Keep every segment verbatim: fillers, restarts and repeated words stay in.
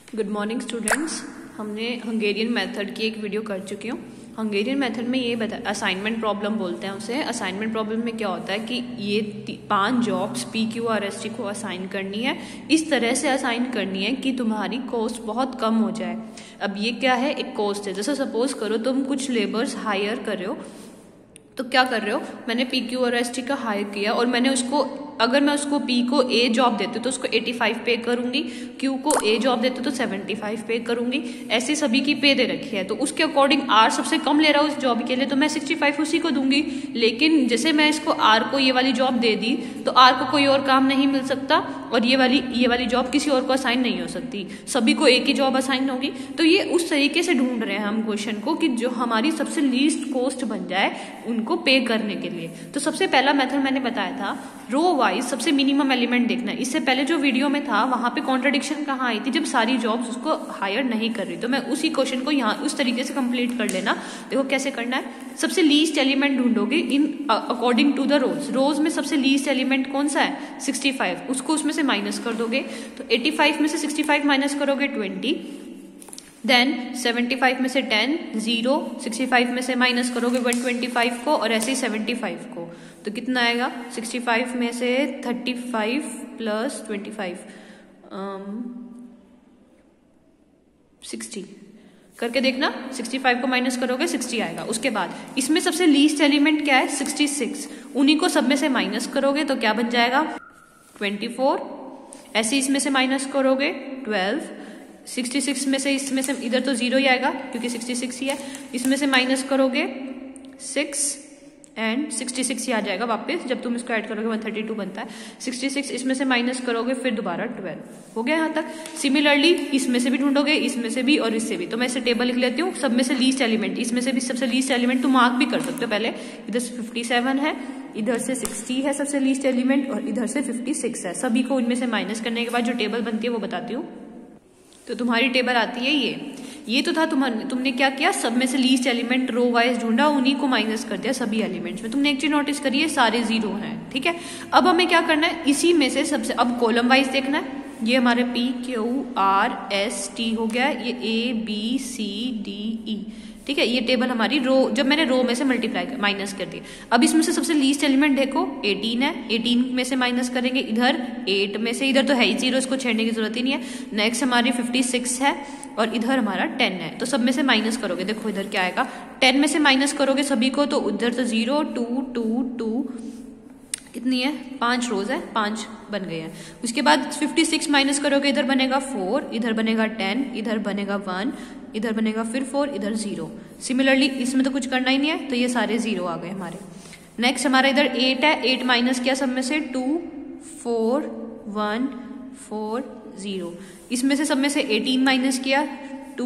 Good morning students. हमने Hungarian method की एक वीडियो कर चुकी हूँ। हंगेरियन मेथड में ये बता असाइनमेंट प्रॉब्लम बोलते हैं उसे। असाइनमेंट प्रॉब्लम में क्या होता है कि ये पांच jobs P Q R S T को असाइन करनी है। इस तरह से असाइन करनी है कि तुम्हारी कॉस्ट बहुत कम हो जाए। अब ये क्या है, एक कॉस्ट है। जैसे सपोज करो तुम कुछ लेबर्स हायर कर रहे हो, तो क्या कर रहे हो, मैंने P Q R S T का हायर किया और मैंने उसको, अगर मैं उसको P को A जॉब देती हूँ तो उसको पचासी पे करूंगी, Q को A जॉब देती हूँ तो पचहत्तर पे करूंगी। ऐसे सभी की पे दे रखी है, तो उसके अकॉर्डिंग R सबसे कम ले रहा हूँ उस जॉब के लिए, तो मैं पैंसठ उसी को दूंगी। लेकिन जैसे मैं इसको R को ये वाली जॉब दे दी तो R को कोई और काम नहीं मिल सकता और ये वाली ये वाली जॉब किसी और को असाइन नहीं हो सकती, सभी को एक ही जॉब असाइन होगी। तो ये उस तरीके से ढूंढ रहे हैं हम क्वेश्चन को कि जो हमारी सबसे लीस्ट कॉस्ट बन जाए उनको पे करने के लिए। तो सबसे पहला मेथड मैंने बताया था रो वाइज सबसे मिनिमम एलिमेंट देखना है। इससे पहले जो वीडियो में था वहां पे कॉन्ट्रडिक्शन कहाँ आई थी, जब सारी जॉब्स उसको हायर नहीं कर रही। तो मैं उसी क्वेश्चन को यहाँ उस तरीके से कंप्लीट कर लेना। देखो कैसे करना है, सबसे लीस्ट एलिमेंट ढूंढोगे in according to the rows. Rows में सबसे लीस्ट एलिमेंट कौन सा है, पैंसठ, उसको उसमें से माइनस कर दोगे। तो पचासी में से पैंसठ माइनस करोगे बीस, देन पचहत्तर में से टेन, जीरो, पैंसठ में से माइनस करोगे एक सौ पच्चीस को और ऐसे ही पचहत्तर को, तो कितना आएगा, पैंसठ में से पैंतीस प्लस पच्चीस साठ करके देखना, पैंसठ को माइनस करोगे साठ आएगा। उसके बाद इसमें सबसे लीस्ट एलिमेंट क्या है, छियासठ, उन्हीं को सब में से माइनस करोगे तो क्या बन जाएगा, चौबीस। ऐसे इसमें से माइनस करोगे बारह, छियासठ में से इसमें से इधर तो जीरो ही आएगा क्योंकि छियासठ ही है, इसमें से माइनस करोगे सिक्स एंड छियासठ ही आ जाएगा वापस। जब तुम इसको ऐड करोगे एक सौ बत्तीस बनता है। छियासठ इसमें से माइनस करोगे फिर दोबारा बारह, हो गया यहाँ तक। सिमिलरली इसमें से भी ढूंढोगे, इसमें से भी और इससे भी। तो मैं इसे टेबल लिख लेती हूँ, सब में से लीस्ट एलिमेंट, इसमें से भी सबसे लीस्ट एलिमेंट तुम मार्क भी कर सकते हो। पहले इधर से सत्तावन है, इधर से साठ है सबसे लीस्ट एलिमेंट और इधर से छप्पन है। सभी को इनमें से माइनस करने के बाद जो टेबल बनती है वो बताती हूँ। तो तुम्हारी टेबल आती है ये ये तो था तुम्हारे, तुमने क्या किया, सब में से लीस्ट एलिमेंट रो वाइज ढूंढा, उन्हीं को माइनस कर दिया सभी एलिमेंट्स में। तुमने एक चीज नोटिस करी है, सारे जीरो हैं, ठीक है। अब हमें क्या करना है, इसी में से सबसे, अब कॉलम वाइज देखना है। ये हमारे P Q R S T हो गया, ये ए बी सी डी ई, ठीक है। ये टेबल हमारी रो, जब मैंने रो में से मल्टीप्लाई माइनस कर दी। अब इसमें से सबसे लीस्ट एलिमेंट देखो अठारह है, अठारह में से माइनस करेंगे इधर आठ में से, इधर तो है ही जीरो, इसको छेड़ने की जरूरत ही नहीं है। नेक्स्ट हमारी छप्पन है और इधर हमारा दस है, तो सब में से माइनस करोगे, देखो इधर क्या आएगा, दस में से माइनस करोगे सभी को, तो उधर तो जीरो, टू टू टू, कितनी है, पांच रोज है, पांच बन गए हैं। उसके बाद छप्पन माइनस करोगे, इधर बनेगा फोर, इधर बनेगा टेन, इधर बनेगा वन, इधर बनेगा फिर फोर, इधर जीरो। सिमिलरली इसमें तो कुछ करना ही नहीं है, तो ये सारे जीरो आ गए हमारे। नेक्स्ट हमारा इधर एट है, एट माइनस किया सब में से, two, four, one, four, zero. इसमें से सब में से अठारह माइनस किया, two,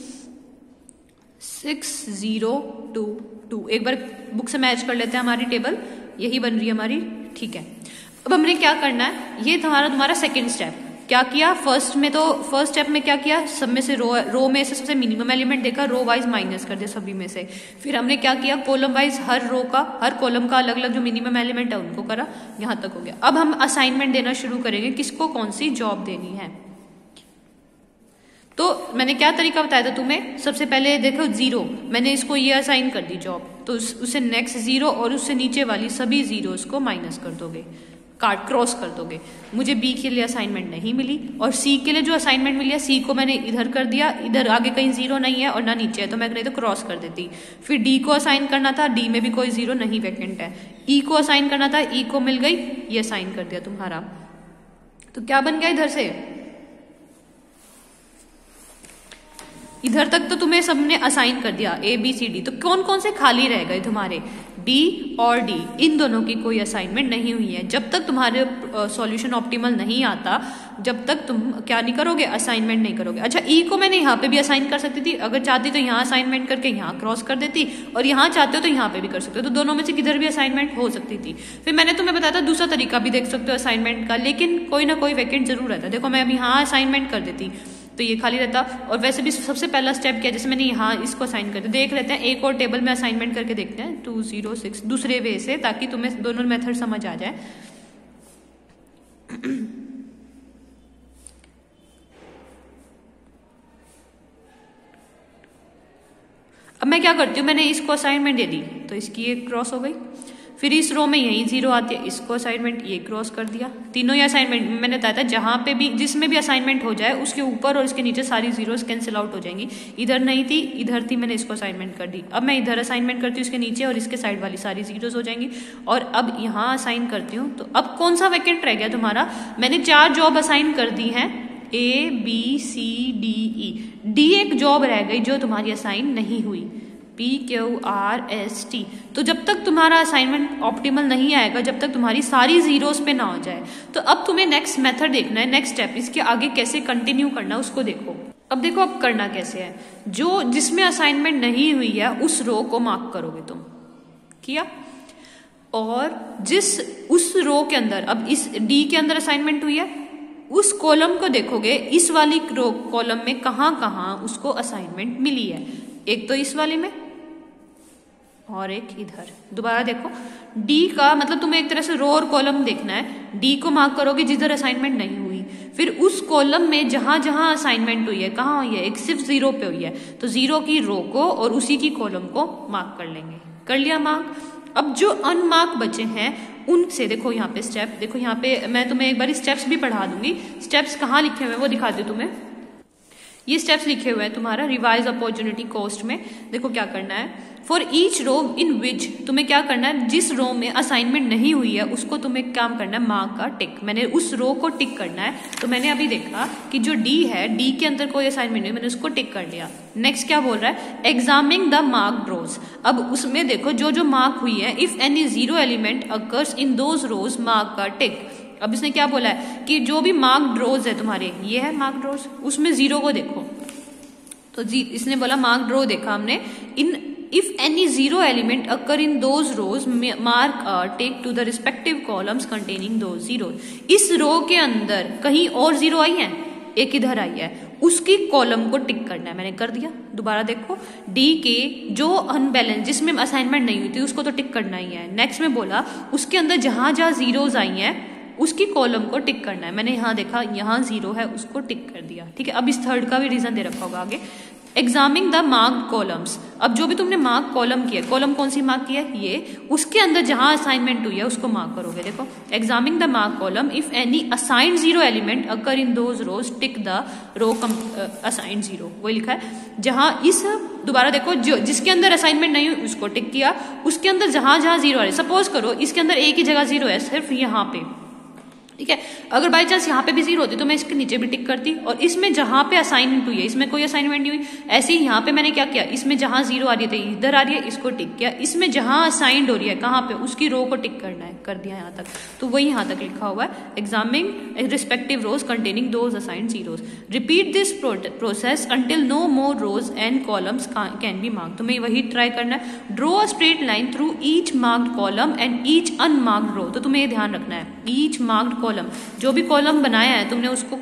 six, zero, two, two. एक बार बुक से मैच कर लेते हैं, हमारी टेबल यही बन रही है हमारी, ठीक है। अब हमने क्या करना है, ये तुम्हारा तुम्हारा सेकेंड स्टेप। क्या किया, फर्स्ट में तो फर्स्ट स्टेप में क्या किया, सब में से रो रो में से सबसे मिनिमम एलिमेंट देखा, रो वाइज माइनस कर दिया सभी में से। फिर हमने क्या किया, कॉलम वाइज हर रो का, हर कॉलम का अलग अलग जो मिनिमम एलिमेंट है उनको करा, यहां तक हो गया। अब हम असाइनमेंट देना शुरू करेंगे, किसको कौन सी जॉब देनी है। तो मैंने क्या तरीका बताया था तुम्हें, सबसे पहले देखो जीरो, मैंने इसको ये असाइन कर दी जॉब, तो उस, उसे नेक्स्ट जीरो और उससे नीचे वाली सभी जीरो को माइनस कर दोगे, काट क्रॉस कर दोगे। मुझे बी के लिए असाइनमेंट नहीं मिली और सी के लिए जो असाइनमेंट मिली है, सी को मैंने इधर कर दिया, इधर आगे कहीं जीरो नहीं है और ना नीचे है, तो मैं नहीं तो क्रॉस कर देती। फिर डी को असाइन करना था, डी में भी कोई जीरो नहीं, वैकेंट है। ई को असाइन करना था, ई को मिल गई, ये असाइन कर दिया तुम्हारा। तो क्या बन गया, इधर से इधर तक तो तुम्हें सबने असाइन कर दिया, ए बी सी डी। तो कौन कौन से खाली रह गए तुम्हारे, डी और डी, इन दोनों की कोई असाइनमेंट नहीं हुई है। जब तक तुम्हारे सॉल्यूशन ऑप्टिमल नहीं आता, जब तक तुम क्या नहीं करोगे, असाइनमेंट नहीं करोगे। अच्छा, ई को मैंने यहाँ पे भी असाइन कर सकती थी, अगर चाहती तो यहाँ असाइनमेंट करके यहाँ क्रॉस कर देती, और यहाँ चाहते हो तो यहाँ पे भी कर सकते हो, तो दोनों में से किधर भी असाइनमेंट हो सकती थी। फिर मैंने तुम्हें बताया था दूसरा तरीका भी देख सकते हो असाइनमेंट का, लेकिन कोई ना कोई वैकेंट जरूर रहता है। देखो मैं अब यहाँ असाइनमेंट कर देती तो ये खाली रहता, और वैसे भी सबसे पहला स्टेप क्या है, जैसे मैंने यहाँ इसको असाइन कर दिया। देख लेते हैं, एक और टेबल में असाइनमेंट करके देखते हैं, टू जीरो सिक्स दूसरे वे से, ताकि तुम्हें दोनों मेथड समझ आ जाए। अब मैं क्या करती हूँ, मैंने इसको असाइनमेंट दे दी तो इसकी एक क्रॉस हो गई, फिर इस रो में यही जीरो आती है, इसको असाइनमेंट ये क्रॉस कर दिया। तीनों ही असाइनमेंट मैंने बताया था, जहां पे भी जिसमें भी असाइनमेंट हो जाए उसके ऊपर और इसके नीचे सारी जीरोस कैंसिल आउट हो जाएंगी। इधर नहीं थी, इधर थी, मैंने इसको असाइनमेंट कर दी। अब मैं इधर असाइनमेंट करती हूँ इसके नीचे और इसके साइड वाली सारी जीरोस हो जाएंगी। और अब यहाँ असाइन करती हूँ, तो अब कौन सा वैकेंट रह गया तुम्हारा? मैंने चार जॉब असाइन कर दी है, A B C D E, D एक जॉब रह गई जो तुम्हारी असाइन नहीं हुई, P Q R S T. तो जब तक तुम्हारा असाइनमेंट ऑप्टिमल नहीं आएगा, जब तक तुम्हारी सारी जीरोस पे ना हो जाए, तो अब तुम्हें नेक्स्ट मेथड देखना है, नेक्स्ट स्टेप इसके आगे कैसे कंटिन्यू करना उसको देखो। अब देखो अब करना कैसे है, जो जिसमें असाइनमेंट नहीं हुई है उस रो को मार्क करोगे तुम, किया, और जिस उस रो के अंदर, अब इस डी के अंदर असाइनमेंट हुई है, उस कॉलम को देखोगे, इस वाली रो कॉलम में कहां कहां उसको असाइनमेंट मिली है। एक तो इस वाली में और एक इधर। दोबारा देखो, डी का मतलब तुम्हें एक तरह से रो और कॉलम देखना है। डी को मार्क करोगे जिधर असाइनमेंट नहीं हुई, फिर उस कॉलम में जहां जहां असाइनमेंट हुई है, कहां हुई है, एक सिर्फ जीरो पे हुई है, तो जीरो की रो को और उसी की कॉलम को मार्क कर लेंगे। कर लिया मार्क। अब जो अनमार्क बचे हैं उनसे देखो, यहाँ पे स्टेप देखो, यहाँ पे मैं तुम्हें एक बार स्टेप्स भी पढ़ा दूंगी। स्टेप्स कहाँ लिखे हुए हैं वो दिखाती हूँ तुम्हें। ये स्टेप्स लिखे हुए हैं तुम्हारा रिवाइज अपॉर्चुनिटी कॉस्ट में। देखो क्या करना है, फॉर ईच रो इन विच, तुम्हें क्या करना है, जिस रो में असाइनमेंट नहीं हुई है उसको तुम्हें काम करना है मार्क का टिक। मैंने उस रो को टिक करना है, तो मैंने अभी देखा कि जो डी है, डी के अंदर कोई असाइनमेंट नहीं, मैंने उसको टिक कर लिया। नेक्स्ट क्या बोल रहा है, एग्जामिनिंग द मार्क रोज। अब उसमें देखो जो जो मार्क हुई है, if any zero element occurs in those rows mark का टिक। अब इसने क्या बोला है कि जो भी मार्क ड्रोज है तुम्हारे, ये है मार्क ड्रोज, उसमें जीरो को देखो, तो जी इसने बोला मार्क ड्रो देखा हमने, इन if any zero element occur in those rows mark take to the respective columns containing those zero. इस रो के अंदर कहीं और जीरो आई है, एक इधर आई है, उसकी कॉलम को टिक करना है। मैंने कर दिया। दोबारा देखो, डी के जो अनबैलेंस जिसमें असाइनमेंट नहीं हुई थी उसको तो टिक करना ही है। नेक्स्ट में बोला उसके अंदर जहां जहां जीरोज आई हैं उसकी कॉलम को टिक करना है। मैंने यहाँ देखा यहाँ जीरो है, उसको टिक कर दिया। ठीक है, अब इस थर्ड का भी रीजन दे रखा होगा आगे। एग्जामिनिंग द मार्क कॉलम्स, अब जो भी तुमने मार्क कॉलम किया, कॉलम कौन सी मार्क की है, ये, उसके अंदर जहां असाइनमेंट हुई है उसको मार्क करोगे। देखो, examining the mark column if any assigned zero element occur in those rows tick the row assigned zero. वही लिखा है, जहां इस, दोबारा देखो, जो जिसके अंदर असाइनमेंट नहीं हुई उसको टिक किया, उसके अंदर जहां जहां जीरो है, सपोज करो इसके अंदर एक ही जगह जीरो है, सिर्फ यहाँ पे, ठीक है, अगर बाई चांस यहाँ पे भी जीरो होती तो मैं इसके नीचे भी टिक करती, और इसमें जहां पे असाइनमेंट हुई है, इसमें कोई असाइनमेंट नहीं हुई, ऐसे ही यहाँ पे मैंने क्या किया, इसमें जहां जीरो आ रही थी इधर आ रही है, इसको टिक किया, इसमें जहां असाइंड हो रही है कहाँ पे, उसकी रो को टिक करना है, कर दिया यहाँ तक। तो वही यहाँ तक लिखा हुआ है, examining respective rows containing those assigned zeros. Repeat this process until no more rows and columns can be marked. तुम्हें वही ट्राई करना है। Draw a straight line through each marked column and each unmarked row. तो तुम्हें ये ध्यान रखना है, ईच मार्क्ड कॉलम, जो भी कॉलम बनाया है तुमने उसको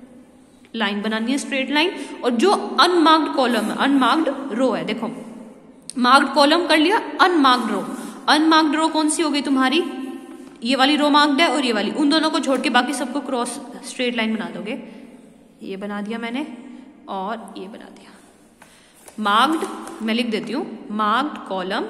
लाइन बनानी है, स्ट्रेट लाइन, और जो अनमार्क्ड कॉलम है, अनमार्क्ड रो है, देखो मार्क्ड कॉलम कर लिया, अनमार्क्ड रो, अनमार्क्ड रो कौन सी होगी तुम्हारी, ये वाली रो मार्क्ड है और ये वाली, उन दोनों को छोड़ के बाकी सबको क्रॉस स्ट्रेट लाइन बना दोगे। ये बना दिया मैंने और ये बना दिया। मार्क्ड, मैं लिख देती हूं, marked column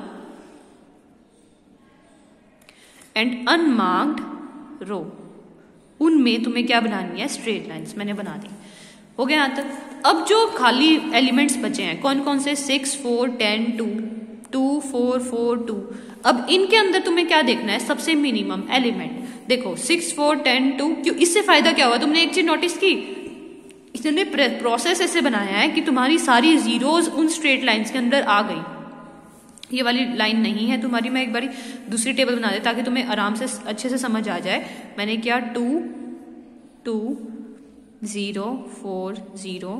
and unmarked row, उनमें तुम्हें क्या बनानी है, स्ट्रेट लाइंस। मैंने बना दी, हो गया यहाँ तक। अब जो खाली एलिमेंट्स बचे हैं कौन कौन से, six four ten two, two four four two. अब इनके अंदर तुम्हें क्या देखना है, सबसे मिनिमम एलिमेंट। देखो सिक्स फोर टेन टू, क्यों, इससे फायदा क्या हुआ, तुमने एक चीज नोटिस की, इसने प्रोसेस ऐसे बनाया है कि तुम्हारी सारी जीरोज उन स्ट्रेट लाइंस के अंदर आ गई। ये वाली लाइन नहीं है तुम्हारी, मैं एक बारी दूसरी टेबल बना दे ताकि तुम्हें आराम से अच्छे से समझ आ जाए। मैंने किया two two zero four zero,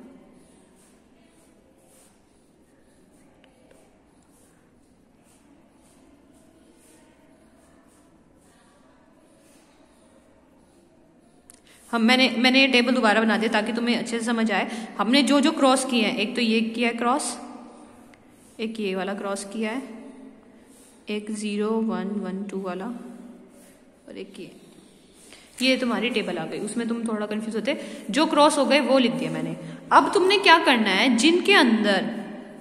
हम मैंने मैंने ये टेबल दोबारा बना दिया ताकि तुम्हें अच्छे से समझ आए। हमने जो जो क्रॉस किए हैं, एक तो ये किया है क्रॉस, एक ये वाला क्रॉस किया है, एक जीरो वन वन टू वाला, और एक ये ये तुम्हारी टेबल आ गई। उसमें तुम थोड़ा कंफ्यूज होते, जो क्रॉस हो गए वो लिख दिया मैंने। अब तुमने क्या करना है, जिनके अंदर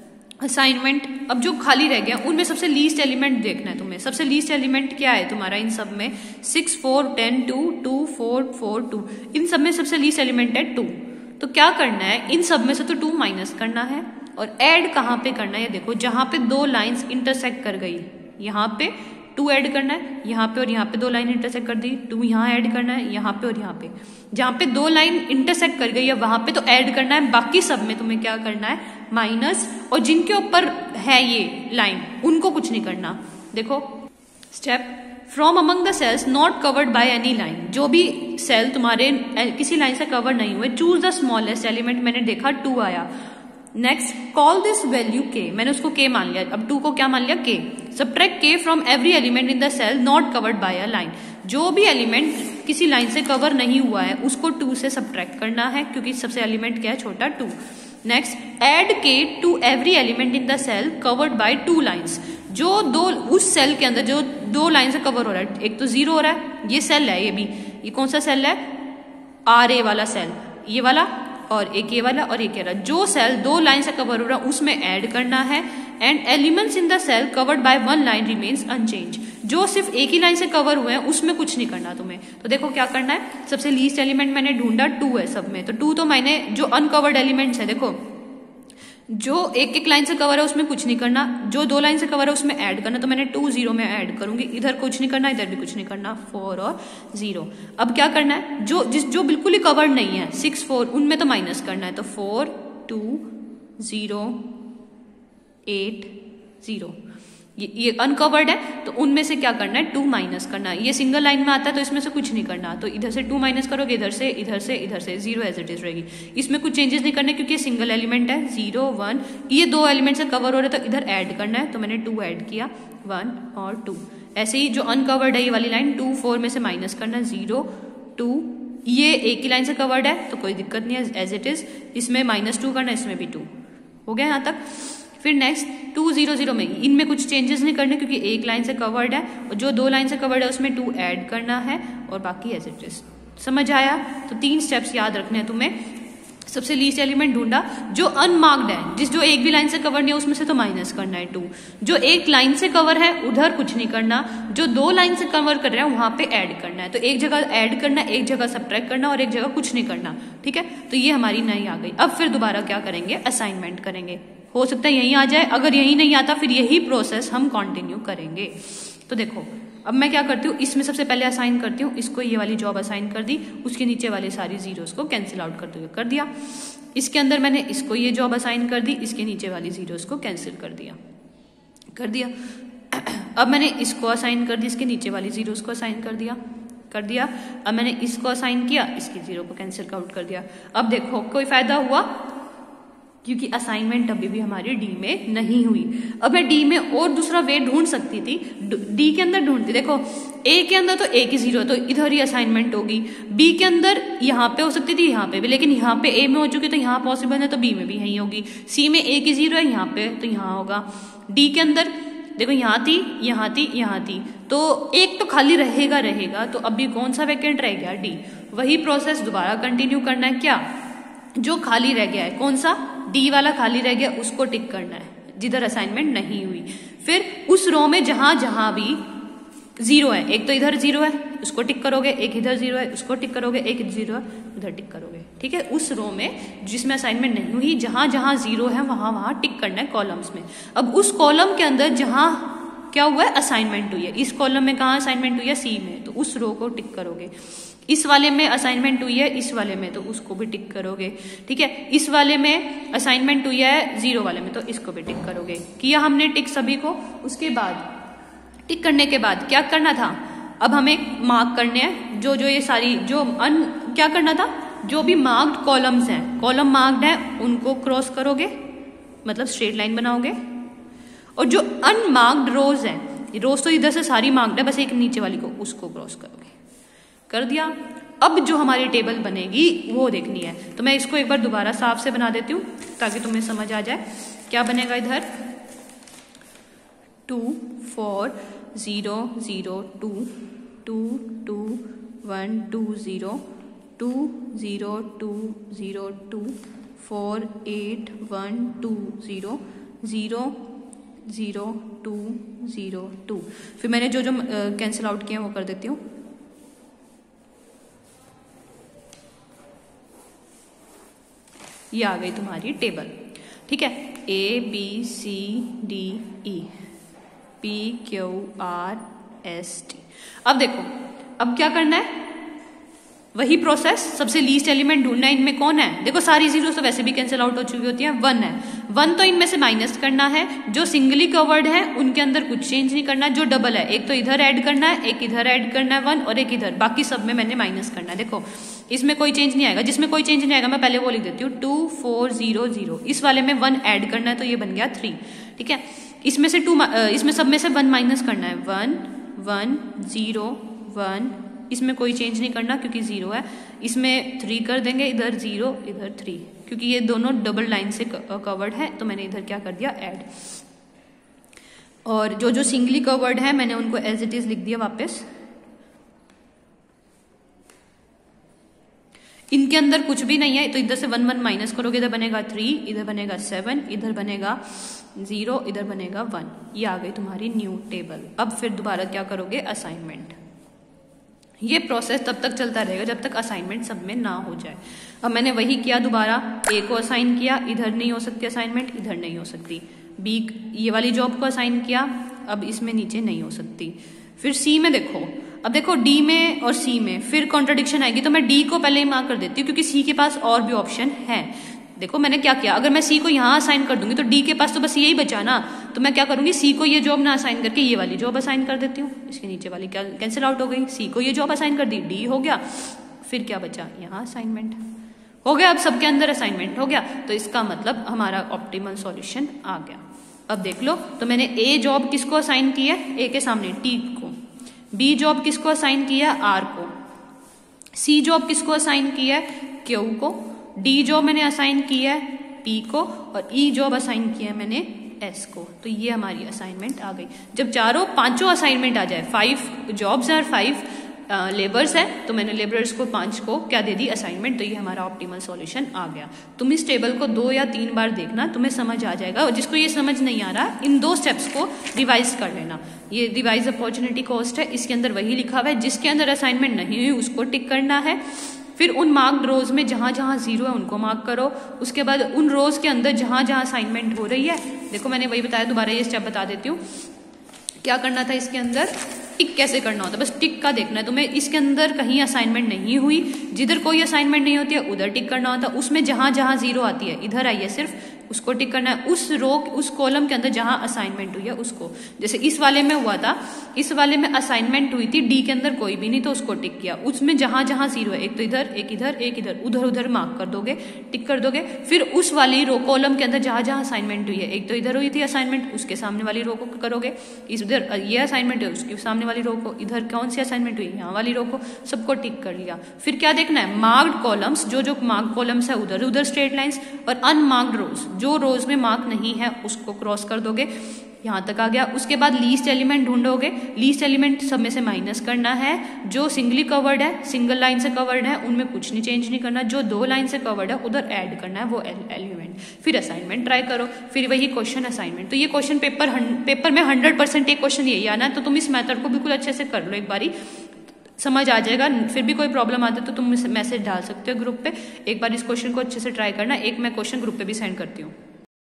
असाइनमेंट, अब जो खाली रह गया उनमें सबसे लीस्ट एलिमेंट देखना है तुम्हें। सबसे लीस्ट एलिमेंट क्या है तुम्हारा इन सब में? Six four ten two two four four two, इन सब में सबसे लीस्ट एलिमेंट है टू। तो क्या करना है, इन सब में से तो टू माइनस करना है और ऐड कहाँ पे करना है? देखो जहां पे दो लाइंस इंटरसेक्ट कर गई, यहाँ पे टू ऐड करना है, यहाँ पे और यहाँ पे दो लाइन इंटरसेक्ट कर दी, टू यहाँ ऐड करना है, यहाँ पे और यहाँ पे। जहाँ पे दो लाइन इंटरसेक्ट कर गई है वहां पे तो ऐड करना है, बाकी सब में तुम्हें क्या करना है? माइनस। और जिनके ऊपर है ये लाइन उनको कुछ नहीं करना। देखो step, from among the cells not covered by any line, जो भी सेल तुम्हारे किसी लाइन से कवर नहीं हुए, चूज द स्मॉलेस्ट एलिमेंट। मैंने देखा टू आया। नेक्स्ट, कॉल दिस वैल्यू के, मैंने उसको के मान लिया, अब टू को क्या मान लिया? के। Subtract K from every element in the cell not covered by a line, जो भी एलिमेंट किसी लाइन से कवर नहीं हुआ है उसको टू से सब्ट्रैक्ट करना है, क्योंकि सबसे एलिमेंट क्या है? छोटा two. Next, add K to every element in the cell covered by two lines, जो दो उस सेल के अंदर जो दो लाइन से कवर हो रहा है, एक तो जीरो हो रहा है, ये सेल है, ये भी, ये कौन सा सेल है? आर ए वाला सेल, ये वाला, और एक ये वाला और एक ये वाला, जो सेल दो लाइन से कवर हो रहा है उसमें ऐड करना है। And elements in the cell covered by one line remains unchanged, जो सिर्फ एक ही लाइन से कवर हुए हैं उसमें कुछ नहीं करना तुम्हें। तो देखो क्या करना है, सबसे लीस्ट एलिमेंट मैंने ढूंढा, टू है सब में, तो टू तो मैंने जो अनकवर्ड एलिमेंट्स है, देखो जो एक एक लाइन से कवर है उसमें कुछ नहीं करना, जो दो लाइन से कवर है उसमें ऐड करना, तो मैंने टू जीरो में ऐड करूंगी, इधर कुछ नहीं करना, इधर भी कुछ नहीं करना, फोर और जीरो। अब क्या करना है, जो जिस जो बिल्कुल ही कवर्ड नहीं है, सिक्स फोर, उनमें तो माइनस करना है, तो four two zero eight zero, ये ये अनकवर्ड है, तो उनमें से क्या करना है? टू माइनस करना है। ये सिंगल लाइन में आता है तो इसमें से कुछ नहीं करना, तो इधर से टू माइनस करोगे, इधर से इधर से इधर से, जीरो एज इट इज रहेगी। इसमें कुछ चेंजेस नहीं करने क्योंकि ये सिंगल एलिमेंट है, जीरो वन, ये दो एलिमेंट से कवर हो रहे तो इधर ऐड करना है, तो मैंने टू ऐड किया, वन और टू। ऐसे ही जो अनकवर्ड है ये वाली लाइन, टू फोर में से माइनस करना, जीरो टू, ये एक ही लाइन से कवर्ड है तो कोई दिक्कत नहीं है, एज इट इज, इसमें माइनस टू करना, इसमें भी टू। हो गया यहाँ तक। फिर नेक्स्ट, टू जीरो जीरो में इनमें कुछ चेंजेस नहीं करने क्योंकि एक लाइन से कवर्ड है, और जो दो लाइन से कवर्ड है उसमें टू ऐड करना है, और बाकी एज इट इज। समझ आया? तो तीन स्टेप्स याद रखने हैं तुम्हें। सबसे लीस्ट एलिमेंट ढूंढा, जो अनमार्क्ड है, जिस जो एक भी लाइन से कवर नहीं है उसमें से तो माइनस करना है टू, जो एक लाइन से कवर है उधर कुछ नहीं करना, जो दो लाइन से कवर कर रहा है वहां पे ऐड करना है, तो एक जगह ऐड करना, एक जगह सब्ट्रैक्ट करना और एक जगह कुछ नहीं करना। ठीक है, तो ये हमारी नई आ गई। अब फिर दोबारा क्या करेंगे? असाइनमेंट करेंगे। हो सकता है यहीं आ जाए, अगर यहीं नहीं आता फिर यही प्रोसेस हम कंटिन्यू करेंगे। तो देखो अब मैं क्या करती हूँ, इसमें सबसे पहले असाइन करती हूँ, इसको ये वाली जॉब असाइन कर दी, उसके नीचे वाले सारी जीरोस को कैंसिल आउट करते हुए कर दिया। इसके अंदर मैंने इसको ये जॉब असाइन कर दी, इसके नीचे वाली जीरोस को कैंसिल कर दिया कर दिया अब मैंने इसको असाइन कर दी, इसके नीचे वाली जीरोस को असाइन कर दिया कर दिया अब मैंने इसको असाइन किया, इसकी जीरो को कैंसिल आउट कर दिया। अब देखो कोई फायदा हुआ, क्योंकि असाइनमेंट अभी भी हमारी डी में नहीं हुई। अब मैं डी में और दूसरा वे ढूंढ सकती थी, डी के अंदर ढूंढती। देखो ए के अंदर तो ए की जीरो है तो इधर ही असाइनमेंट होगी, बी के अंदर यहाँ पे हो सकती थी, यहाँ पे भी, लेकिन यहाँ पे ए में हो चुकी तो यहाँ पॉसिबल है, तो बी में भी यही होगी। सी में ए की जीरो है यहाँ पे तो यहाँ होगा। डी के अंदर देखो यहाँ थी यहाँ थी यहाँ थी, तो एक तो खाली रहेगा रहेगा तो अभी कौन सा वैकेंट रह गया? डी। वही प्रोसेस दोबारा कंटिन्यू करना है। क्या? जो खाली रह गया है, कौन सा? डी वाला खाली रह गया, उसको टिक करना है जिधर असाइनमेंट नहीं हुई। फिर उस रो में जहां जहां भी जीरो है, एक तो इधर जीरो है उसको टिक करोगे, एक इधर जीरो है उसको टिक करोगे, एक जीरो है उधर टिक करोगे। ठीक है, उस रो में जिसमें असाइनमेंट नहीं हुई, जहां जहां जीरो है वहां वहां टिक करना है कॉलम्स में। अब उस कॉलम के अंदर जहां क्या हुआ है? असाइनमेंट हुई है, इस कॉलम में कहाँ असाइनमेंट हुई है? सी में, तो उस रो को टिक करोगे। इस वाले में असाइनमेंट हुई है, इस वाले में, तो उसको भी टिक करोगे। ठीक है, इस वाले में असाइनमेंट हुई है जीरो वाले में, तो इसको भी टिक करोगे। किया हमने टिक सभी को। उसके बाद टिक करने के बाद क्या करना था? अब हमें मार्क करने हैं जो जो ये सारी जो अन क्या करना था, जो भी मार्क्ड कॉलम्स हैं, कॉलम मार्क्ड है उनको क्रॉस करोगे, मतलब स्ट्रेट लाइन बनाओगे। और जो अनमार्क्ड रोज है, रोज तो इधर से सारी मार्क्ड है, बस एक नीचे वाली को उसको क्रॉस करोगे। कर दिया। अब जो हमारी टेबल बनेगी वो देखनी है, तो मैं इसको एक बार दोबारा साफ से बना देती हूँ ताकि तुम्हें समझ आ जाए क्या बनेगा। इधर two four zero zero two two two one two zero two zero two zero two four eight one two zero zero zero two zero two. फिर मैंने जो जो कैंसिल आउट किए वो कर देती हूँ। ये आ गई तुम्हारी टेबल, ठीक है। A B C D E P Q R S T. अब देखो, अब क्या करना है, वही प्रोसेस, सबसे लीस्ट एलिमेंट ढूंढना है। इनमें कौन है, देखो सारी जीरो तो वैसे भी कैंसिल आउट हो चुकी होती है, वन है। वन तो इनमें से माइनस करना है, जो सिंगली कवर्ड है उनके अंदर कुछ चेंज नहीं करना। जो डबल है, एक तो इधर ऐड करना है, एक इधर ऐड करना है वन, और एक इधर, बाकी सब में मैंने माइनस करना है। देखो इसमें कोई चेंज नहीं आएगा, जिसमें कोई चेंज नहीं आएगा मैं पहले वो लिख देती हूँ, टू फोर जीरो जीरो। इस वाले में वन ऐड करना है तो ये बन गया थ्री, ठीक है। इसमें से टू, इसमें सब में से वन माइनस करना है, वन वन जीरो वन। इसमें कोई चेंज नहीं करना क्योंकि जीरो है। इसमें थ्री कर देंगे, इधर जीरो इधर थ्री, क्योंकि ये दोनों डबल लाइन से कवर्ड है तो मैंने इधर क्या कर दिया, ऐड। और जो जो सिंगली कवर्ड है मैंने उनको एज इट इज लिख दिया वापस। इनके अंदर कुछ भी नहीं है तो इधर से वन वन माइनस करोगे, इधर बनेगा थ्री, इधर बनेगा सेवन, इधर बनेगा जीरो, इधर बनेगा वन। ये आ गई तुम्हारी न्यू टेबल। अब फिर दोबारा क्या करोगे, असाइनमेंट। ये प्रोसेस तब तक चलता रहेगा जब तक असाइनमेंट सब में ना हो जाए। अब मैंने वही किया, दोबारा ए को असाइन किया, इधर नहीं हो सकती असाइनमेंट, इधर नहीं हो सकती। बी, ये वाली जॉब को असाइन किया, अब इसमें नीचे नहीं हो सकती। फिर सी में देखो, अब देखो डी में और सी में फिर कॉन्ट्रडिक्शन आएगी, तो मैं डी को पहले ही मार्क कर देती हूँ क्योंकि सी के पास और भी ऑप्शन है। देखो मैंने क्या किया, अगर मैं सी को यहाँ असाइन कर दूंगी तो डी के पास तो बस यही बचा ना, तो मैं क्या करूंगी, सी को ये जॉब ना असाइन करके ये वाली जॉब असाइन कर देती हूँ। इसके नीचे वाली क्या कैंसिल आउट हो गई, सी को ये जॉब असाइन कर दी, डी हो गया। फिर क्या बचा, यहाँ असाइनमेंट हो गया। अब सबके अंदर असाइनमेंट हो गया, तो इसका मतलब हमारा ऑप्टिमल सॉल्यूशन आ गया। अब देख लो, तो मैंने ए जॉब किसको असाइन की है, ए के सामने टी को। बी जॉब किसको असाइन किया, आर को। सी जॉब किसको असाइन किया है, क्यू को। डी जॉब मैंने असाइन किया है पी को, और ई जॉब असाइन किया है मैंने एस को। तो ये हमारी असाइनमेंट आ गई। जब चारों पांचों असाइनमेंट आ जाए, फाइव जॉब्स और फाइव लेबर्स है, तो मैंने लेबर्स को पांच को क्या दे दी, असाइनमेंट। तो ये हमारा ऑप्टिमल सॉल्यूशन आ गया। तुम इस टेबल को दो या तीन बार देखना, तुम्हें समझ आ जाएगा। और जिसको ये समझ नहीं आ रहा, इन दो स्टेप्स को रिवाइज कर लेना। ये रिवाइज अपॉर्चुनिटी कॉस्ट है, इसके अंदर वही लिखा हुआ है। जिसके अंदर असाइनमेंट नहीं हुई उसको टिक करना है। फिर उन मार्क्ड रोज में जहां जहां जीरो है उनको मार्क करो। उसके बाद उन रोज के अंदर जहां जहां असाइनमेंट हो रही है, देखो मैंने वही बताया, दोबारा ये स्टेप बता देती हूँ। क्या करना था इसके अंदर, टिक कैसे करना होता है, बस टिक का देखना है तुम्हें। इसके अंदर कहीं असाइनमेंट नहीं हुई, जिधर कोई असाइनमेंट नहीं होती है उधर टिक करना होता है। उसमें जहां जहां जीरो आती है, इधर आई है सिर्फ, उसको टिक करना है। उस रो उस कॉलम के अंदर जहां असाइनमेंट हुई है उसको, जैसे इस वाले में हुआ था, इस वाले में असाइनमेंट हुई थी, डी के अंदर कोई भी नहीं तो उसको टिक किया। उसमें जहां जहां जीरो है, एक तो इधर एक इधर एक इधर, उधर उधर मार्क कर दोगे, टिक कर दोगे। फिर उस वाली रो कॉलम के अंदर जहां जहां असाइनमेंट हुई है, एक तो इधर हुई थी असाइनमेंट, उसके सामने वाली रो को करोगे। इधर ये असाइनमेंट है, उसके सामने वाली रो को, इधर कौन सी असाइनमेंट हुई, यहाँ वाली रो को, सबको टिक कर लिया। फिर क्या देखना है, मार्क्ड कॉलम्स, जो जो मार्क्ड कॉलम्स है उधर उधर स्ट्रेट लाइंस, और अनमार्क्ड रोज, जो रोज में मार्क नहीं है उसको क्रॉस कर दोगे। यहां तक आ गया। उसके बाद लीस्ट एलिमेंट ढूंढोगे। लीस्ट एलिमेंट सब में से माइनस करना है। जो सिंगली कवर्ड है, सिंगल लाइन से कवर्ड है, उनमें कुछ नहीं चेंज नहीं करना। जो दो लाइन से कवर्ड है उधर ऐड करना है वो एलिमेंट। फिर असाइनमेंट ट्राई करो, फिर वही क्वेश्चन असाइनमेंट। तो ये क्वेश्चन पेपर पेपर में हंड्रेड परसेंट एक क्वेश्चन यही आना है। तो तुम इस मेथड को बिल्कुल अच्छे से कर लो, एक बारी समझ आ जाएगा। फिर भी कोई प्रॉब्लम आती है तो तुम मैसेज डाल सकते हो ग्रुप पे। एक बार इस क्वेश्चन को अच्छे से ट्राई करना। एक मैं क्वेश्चन ग्रुप पे भी सेंड करती हूँ।